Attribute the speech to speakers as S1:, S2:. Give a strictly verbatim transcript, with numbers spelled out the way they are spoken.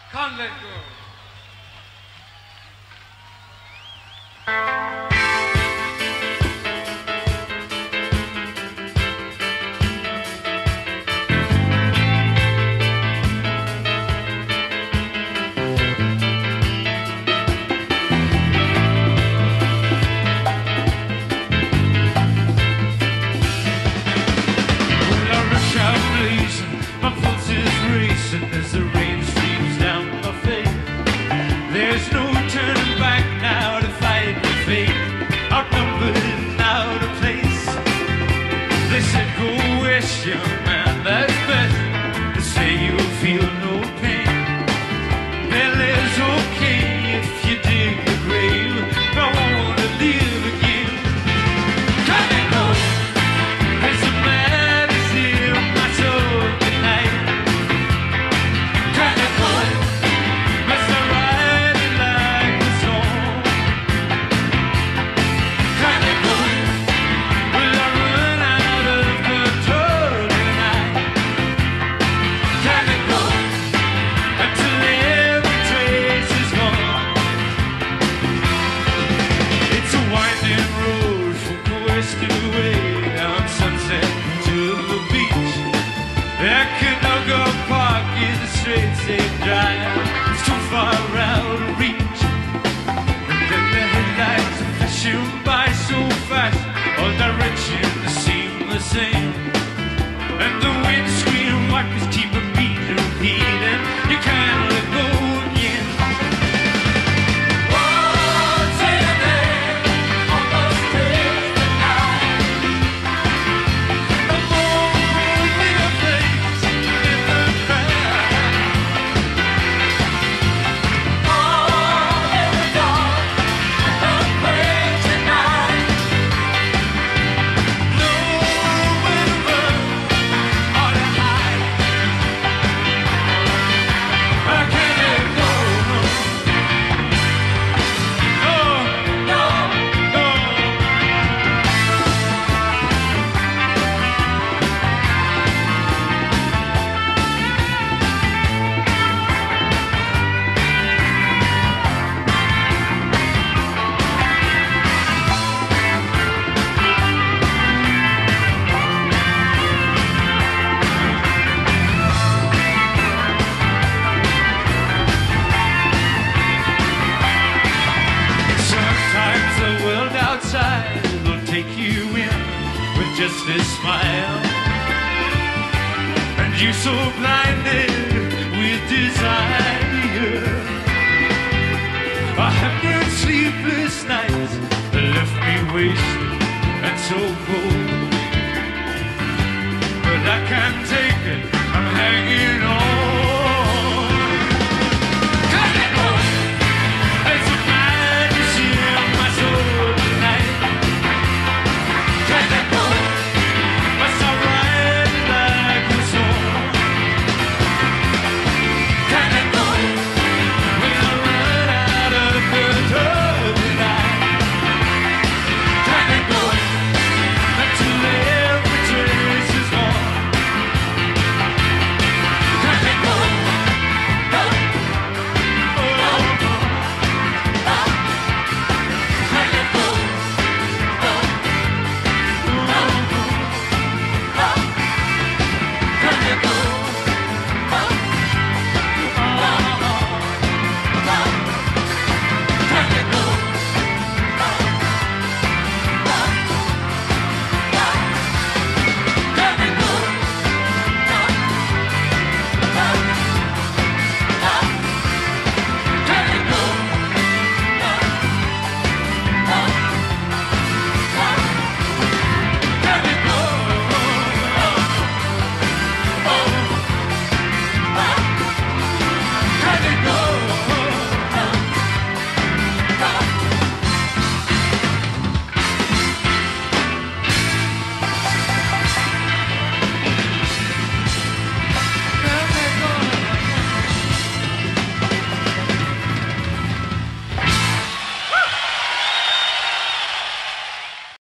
S1: Can't let go.
S2: As the rain streams down my face, there's no turning back now to fight the fate. Outnumbered and out of place. They said go west, young man, that's best. They say you'll feel no pain. Well, it's okay if you dig the grave. I want to live again. Come and go. There's a madness in my soul tonight. It's too far out of reach. And then the headlights are flashing by so fast. All directions seem the same. And the windscreen wipers keep a beat repeating. You can't let go again. What's in there on those days and nights? The moon in a place in the crowd. Will take you in with just a smile, and you so blinded with desire. A hundred sleepless nights left me wasted and so cold.